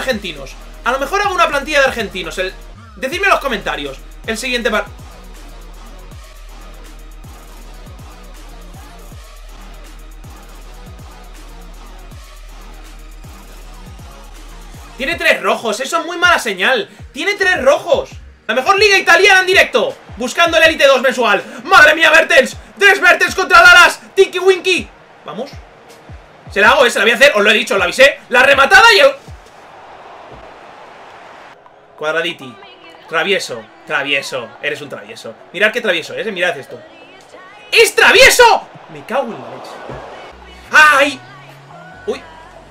argentinos. A lo mejor hago una plantilla de argentinos. Decidme en los comentarios. El siguiente Tiene 3 rojos, eso es muy mala señal. Tiene 3 rojos. La mejor liga italiana en directo, buscando el Elite 2 mensual. ¡Madre mía, Mertens! 3 Mertens contra Lalas. Tiki Winky. Vamos. Se la hago, se la voy a hacer, os lo he dicho, os la avisé. La rematada y el... Cuadraditi. Travieso. Travieso. Eres un travieso. Mirad qué travieso es, mirad esto. ¡Es travieso! Me cago en la leche. ¡Ay! ¡Uy!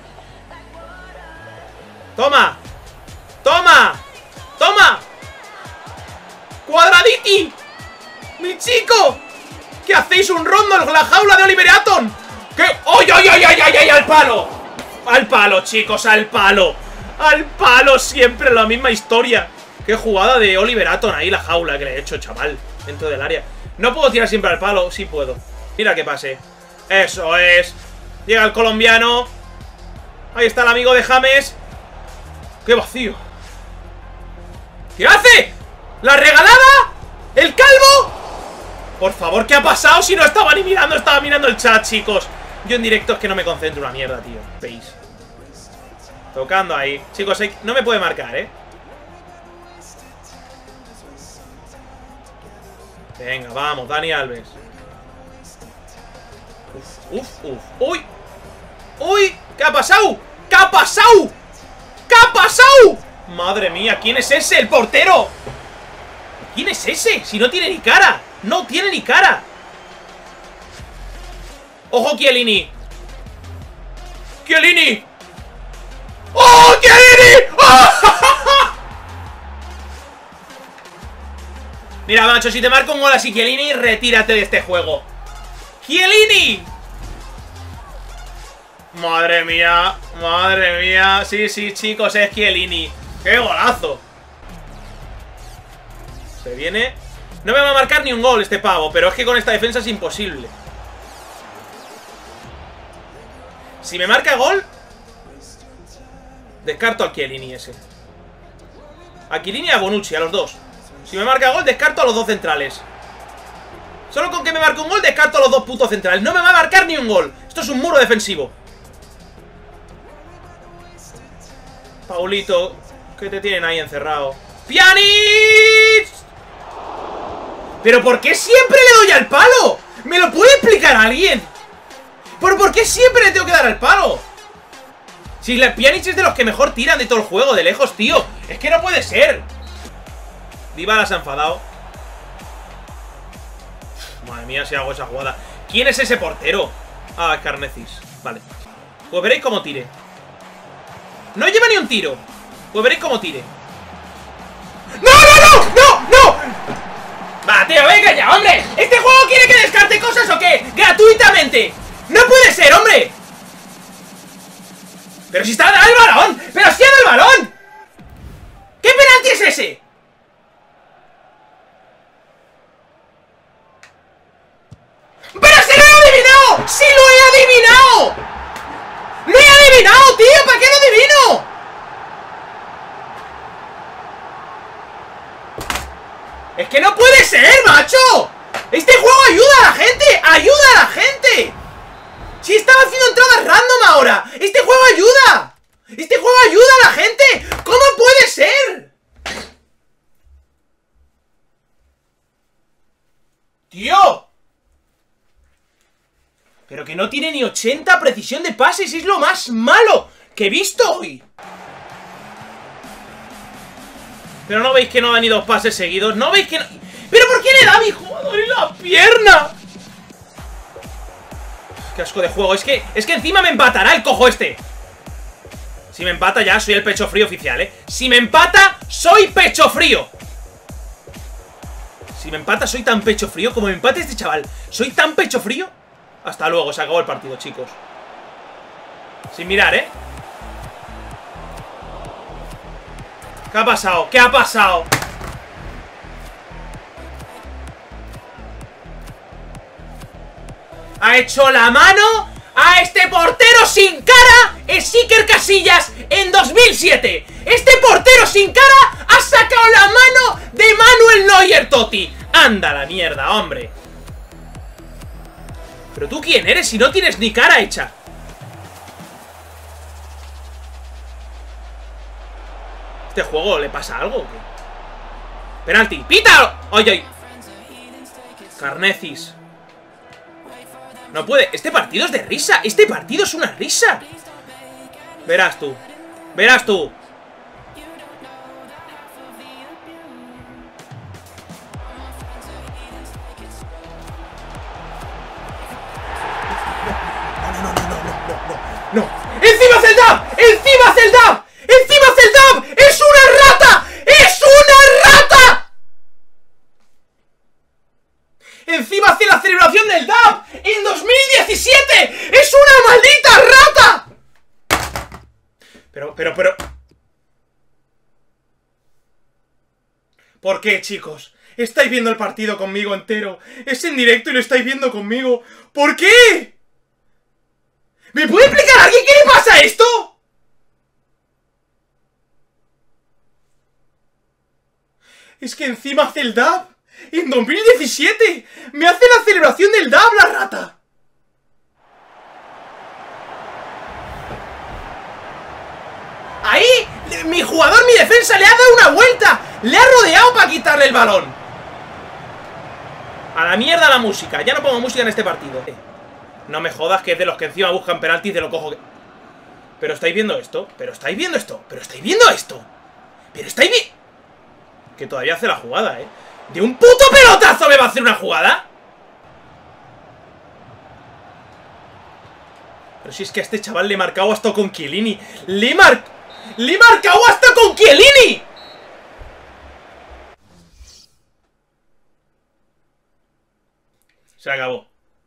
¡Toma! ¡Toma! ¡Toma! ¡Cuadraditi! ¡Mi chico! ¿Qué hacéis un rondo en la jaula de Oliver Atom? ¿Qué? ¡Ay, ay, ay, ay, ay, ay! ¡Al palo! ¡Al palo, chicos! ¡Al palo! ¡Al palo! Siempre la misma historia. ¡Qué jugada de Oliver Atom ahí, la jaula que le he hecho, chaval! Dentro del área. No puedo tirar siempre al palo. Sí puedo. Mira que pase. ¡Eso es! Llega el colombiano. Ahí está el amigo de James. ¡Qué vacío! ¿Qué hace? ¿La regalada? ¿El calvo? Por favor, ¿qué ha pasado? Si no estaba ni mirando, estaba mirando el chat, chicos. Yo en directo es que no me concentro una mierda, tío. ¿Veis? Tocando ahí. Chicos, no me puede marcar, ¿eh? Venga, vamos, Dani Alves. Uf, uf, uf. ¡Uy! ¡Uy! ¿Qué ha pasado? ¿Qué ha pasado? ¿Qué ha pasado? Madre mía, ¿quién es ese? ¡El portero! ¿Quién es ese? Si no tiene ni cara. No tiene ni cara. ¡Ojo, Chiellini! ¡Chiellini! ¡Oh, Chiellini! ¡Oh! Mira, macho, si te marco un gol así, Chiellini, retírate de este juego. ¡Chiellini! Madre mía, madre mía. Sí, sí, chicos, es Chiellini. ¡Qué golazo! Se viene. No me va a marcar ni un gol este pavo, pero es que con esta defensa es imposible. Si me marca gol, descarto al Chiellini ese. A Chiellini y a Bonucci, a los dos. Si me marca gol, descarto a los dos centrales. Solo con que me marque un gol, descarto a los dos putos centrales. No me va a marcar ni un gol. Esto es un muro defensivo. Paulito, que te tienen ahí encerrado. ¡Pjanic! ¿Pero por qué siempre le doy al palo? ¿Me lo puede explicar alguien? ¿Pero por qué siempre le tengo que dar al palo? Si la Pjanic es de los que mejor tiran de todo el juego, de lejos, tío. Es que no puede ser. Dybala se ha enfadado. Madre mía, si hago esa jugada. ¿Quién es ese portero? Ah, es Carnecis. Vale. Pues veréis cómo tire. No lleva ni un tiro. Pues veréis cómo tire. ¡No, no, no! ¡No, no! Va, tío, venga ya, hombre. ¿Este juego quiere que descarte cosas o qué? ¡Gratuitamente! ¡No puede ser, hombre! ¡Pero si está dando el balón! ¡Pero si ha dado el balón! ¿Qué penalti es ese? ¡Pero si lo he adivinado! ¡Sí lo he adivinado! ¡Lo he adivinado, tío! ¿Para qué lo adivino? ¡Es que no puede ser, macho! ¡Este juego ayuda a la gente! ¡Ayuda a la gente! ¡Si estaba haciendo entradas random ahora! ¡Este juego ayuda! ¡Este juego ayuda a la gente! ¿Cómo puede ser? ¡Tío! Pero que no tiene ni 80 precisión de pases. Es lo más malo que he visto hoy. Pero no veis que no da ni 2 pases seguidos. No veis que no... ¿Pero por qué le da a mi jugador en la pierna? Qué asco de juego. Es que encima me empatará el cojo este. Si me empata ya soy el pecho frío oficial, ¿eh? Si me empata, soy pecho frío. Si me empata, soy tan pecho frío. Como me empate este chaval, soy tan pecho frío. Hasta luego, se acabó el partido, chicos. Sin mirar, ¿eh? ¿Qué ha pasado? ¿Qué ha pasado? Ha hecho la mano a este portero sin cara, es Iker Casillas en 2007. Este portero sin cara ha sacado la mano de Manuel Neuer, Totti. Anda la mierda, hombre. ¿Pero tú quién eres si no tienes ni cara hecha? ¿Este juego le pasa algo o qué? ¡Penalti! ¡Pítalo! ¡Ay, ay! Carnecis. No puede. Este partido es de risa. Este partido es una risa. Verás tú. Verás tú. No. ¡Encima es el DAB! ¡Encima es el DAB! ¡Encima es el DAB! ¡Es una rata! ¡Es una rata! ¡Encima hace la celebración del DAB! ¡En 2017! ¡Es una maldita rata! Pero... ¿Por qué, chicos? Estáis viendo el partido conmigo entero. Es en directo y lo estáis viendo conmigo. ¿Por qué? ¿Me puede explicar alguien qué le pasa a esto? Es que encima hace el DAB. En 2017. Me hace la celebración del DAB, la rata. Ahí, mi jugador, mi defensa, le ha dado una vuelta. Le ha rodeado para quitarle el balón. A la mierda la música. Ya no pongo música en este partido. No me jodas que es de los que encima buscan penaltis de lo cojo que... ¿Pero estáis viendo esto? ¿Pero estáis viendo esto? ¿Pero estáis viendo esto? ¿Pero estáis viendo...? Que todavía hace la jugada, ¿eh? ¿De un puto pelotazo me va a hacer una jugada? Pero si es que a este chaval le he marcado hasta con Chiellini. ¡Le he marcado hasta con Chiellini! Se acabó.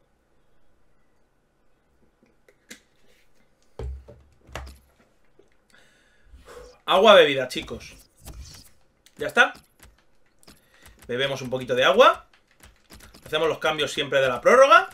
Agua bebida, chicos. Ya está. Bebemos un poquito de agua. Hacemos los cambios siempre de la prórroga.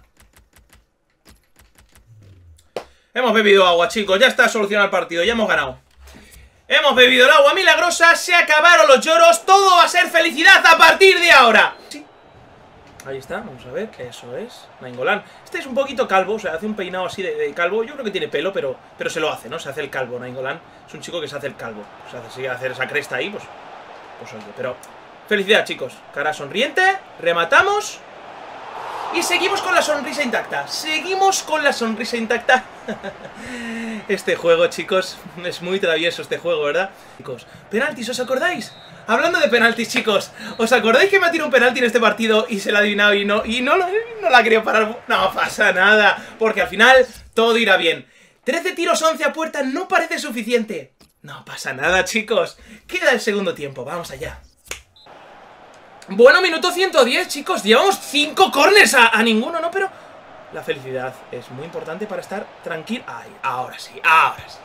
Hemos bebido agua, chicos. Ya está solucionado el partido. Ya hemos ganado. Hemos bebido el agua milagrosa. Se acabaron los lloros. Todo va a ser felicidad a partir de ahora. Sí. Ahí está, vamos a ver, eso es Nainggolan. Este es un poquito calvo, o sea, hace un peinado así de calvo. Yo creo que tiene pelo, pero se lo hace, ¿no? Se hace el calvo, Nainggolan. Es un chico que se hace el calvo. O sea, si quiere hacer esa cresta ahí, pues oye, pero... Felicidad, chicos. Cara sonriente, rematamos. Y seguimos con la sonrisa intacta. Seguimos con la sonrisa intacta. Este juego, chicos, es muy travieso este juego, ¿verdad? Chicos, penaltis, ¿os acordáis? Hablando de penaltis, chicos, ¿os acordáis que me ha tirado un penalti en este partido y se la ha adivinado y no la quería parar? No pasa nada, porque al final todo irá bien. 13 tiros, 11 a puerta, no parece suficiente. No pasa nada, chicos. Queda el segundo tiempo, vamos allá. Bueno, minuto 110, chicos. Llevamos 5 corners a ninguno, ¿no? Pero la felicidad es muy importante para estar tranquilo. Ay, ahora sí, ahora sí.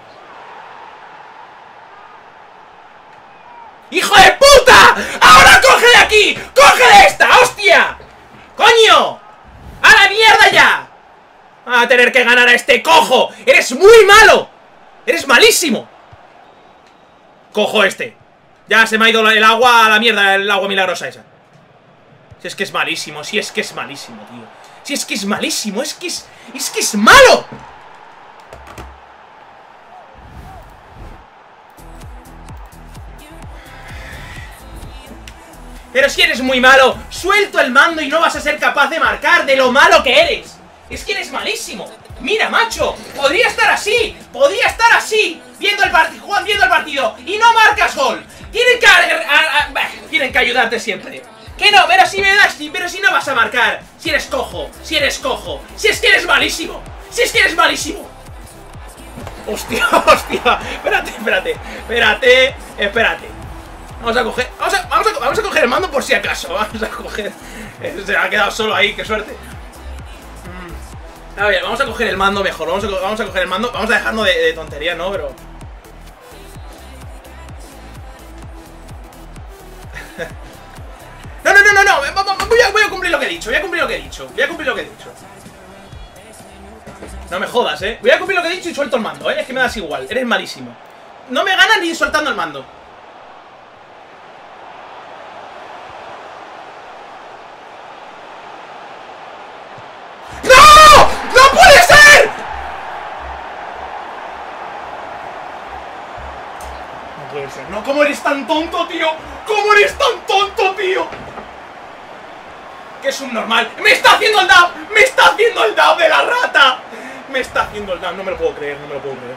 ¡Hijo de puta! ¡Ahora coge de aquí! ¡Coge de esta, hostia! ¡Coño! ¡A la mierda ya! ¡Va a tener que ganar a este cojo! ¡Eres muy malo! ¡Eres malísimo! Cojo este. Ya se me ha ido el agua a la mierda, el agua milagrosa esa. Si es que es malísimo, si es que es malísimo, tío. Si es que es malísimo, es que es malo. Pero si eres muy malo, suelto el mando y no vas a ser capaz de marcar de lo malo que eres. Es que eres malísimo. Mira, macho, podría estar así, viendo el partido y no marcas gol. Tienen que ayudarte siempre. Que no, pero si me das, pero si no vas a marcar. Si eres cojo, si es que eres malísimo. Hostia, espérate. Vamos a coger el mando por si acaso. Vamos a coger. Se ha quedado solo ahí, qué suerte. A ver, vamos a coger el mando mejor. Vamos a coger el mando. Vamos a dejarnos de tontería, ¿no? Pero... No. Voy a cumplir lo que he dicho. No me jodas, ¿eh? Voy a cumplir lo que he dicho y suelto el mando, ¿eh? Es que me das igual. Eres malísimo. No me gana ni soltando el mando. ¡No! ¡No puede ser! No puede ser. No, ¿cómo eres tan tonto, tío? ¿Cómo eres tan tonto, tío? Que es un normal. ¡Me está haciendo el dab! ¡Me está haciendo el dab de la rata! Me está haciendo el dab. No me lo puedo creer, no me lo puedo creer.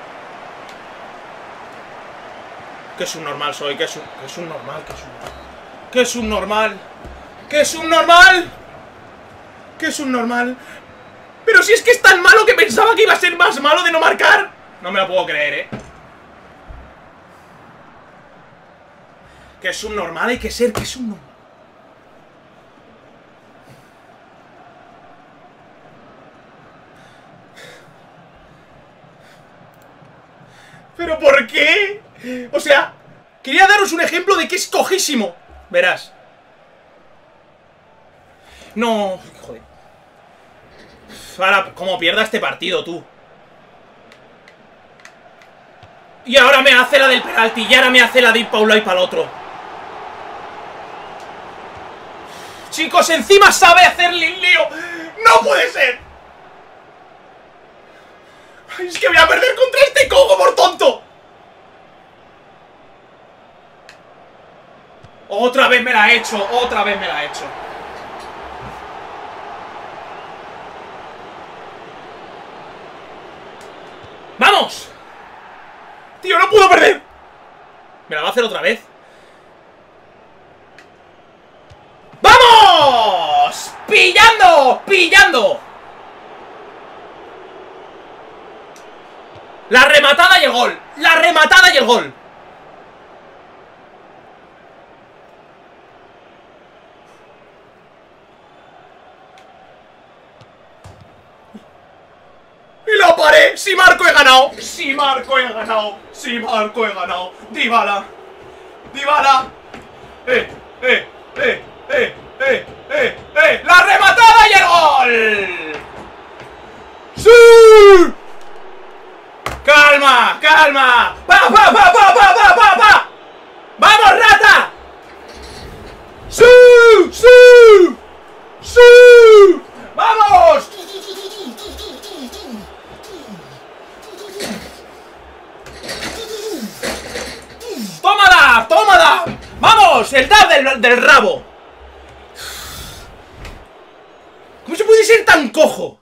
Que es un normal soy, que es un normal, que es un normal. Que es un normal. Que es un normal. Pero si es que es tan malo que pensaba que iba a ser más malo de no marcar. No me lo puedo creer, Que es un normal, hay que ser, que es un normal. ¿Pero por qué? O sea, quería daros un ejemplo de que es cojísimo. Verás. No, joder. Ahora, ¿cómo pierda este partido, tú? Y ahora me hace la del penalti. Y ahora me hace la de ir para un lado y para el otro. Chicos, encima sabe hacerle el lío. ¡No puede ser! Es que voy a perder contra este cojo por tonto. Otra vez me la ha hecho. Otra vez me la ha hecho. ¡Vamos! Tío, no puedo perder. Me la va a hacer otra vez. ¡Vamos! ¡Pillando! ¡Pillando! La rematada y el gol. La rematada y el gol. Y la paré. Si marco he ganado. Si marco he ganado. Si marco he ganado. Dybala. Dybala. La rematada y el gol. ¡Sí! ¡Calma! ¡Calma! ¡Pa, pa, pa, pa, pa, pa, pa, pa! ¡Vamos, rata! ¡Sí! ¡Sí! ¡Sí! ¡Vamos! ¡Tómala! ¡Tómala! ¡Vamos! ¡El dab del rabo! ¿Cómo se puede ser tan cojo?